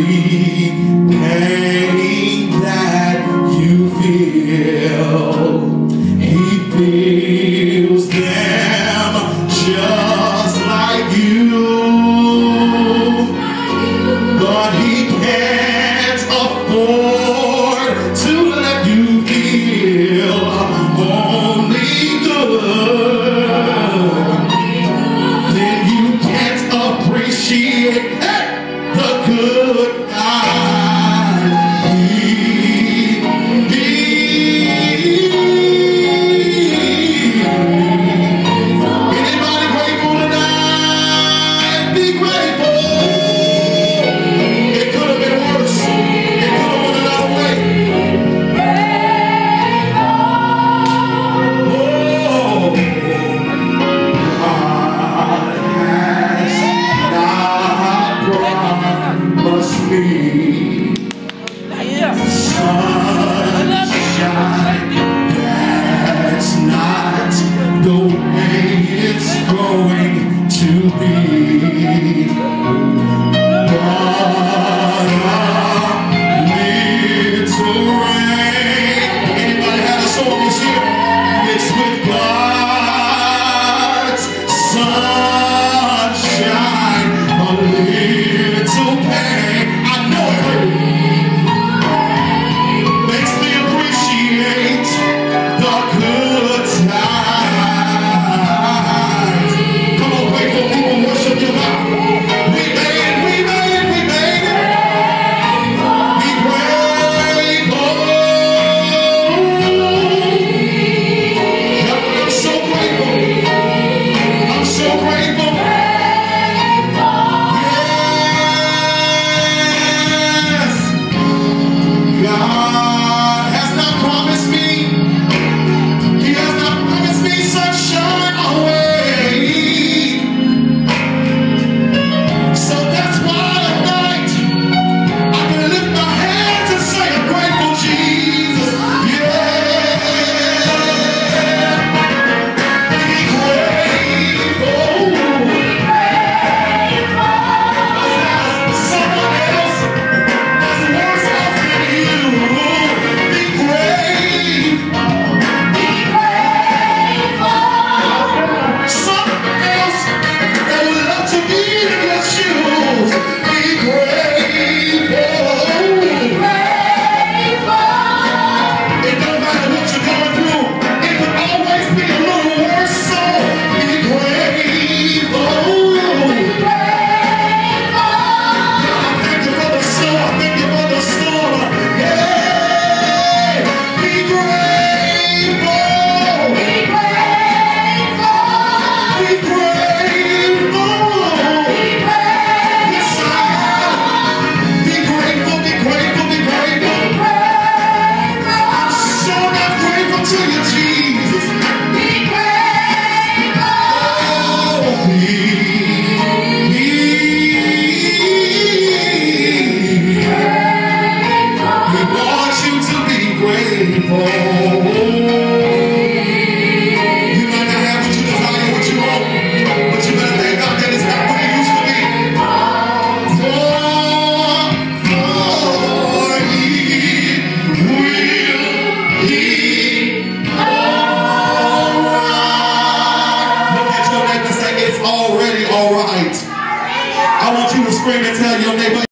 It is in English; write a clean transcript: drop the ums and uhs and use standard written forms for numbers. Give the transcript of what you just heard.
pain that you feel, he feels them just like you. But he can't afford to let you feel only good. Then you can't appreciate the good Anybody grateful tonight? Be grateful. It could have been worse. It could have went another way. Oh, God has not promised me sunshine. That's not the way it's going to be. But a little rain. Anybody have a song this year? It's with God's sunshine. A little pain. I know it makes me appreciate the good times. Come on, grateful people, worship your God. We made it. Be grateful. I'm so grateful. I'm so grateful. Yes. God has not promised me. He has not promised me sunshine always. So that's why tonight I can lift my hands and say I'm grateful, Jesus. Yeah. Be grateful. Someone else has worse off than you. Be grateful. Someone else that would love to be in your shoes. Be grateful. It don't matter what you're going through. It could always be a little worse. So be grateful. Thank you for the storm. Thank you for the storm. Yeah. Be grateful. Be grateful. Yes, I am. Be grateful. Be grateful. Be grateful. I'm so not grateful to you, Jesus. Oh, He wants you to be grateful. You might not have what you desire, what you want, but you better thank God that it's not what it used to be. For He will be alright. Look at your neighbor and say, it's already alright. I want you to scream and tell your neighbor,